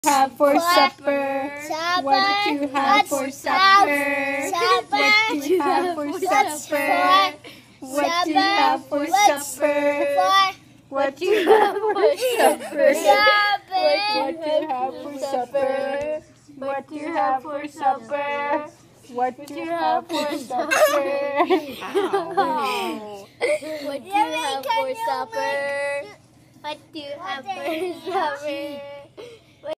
have for supper? What do you have for supper? What do you have for supper? What do you have for supper? What do you have for supper? What do you have for supper? What do you have for supper? What do you have for supper? What do you have for supper? What do you have for supper?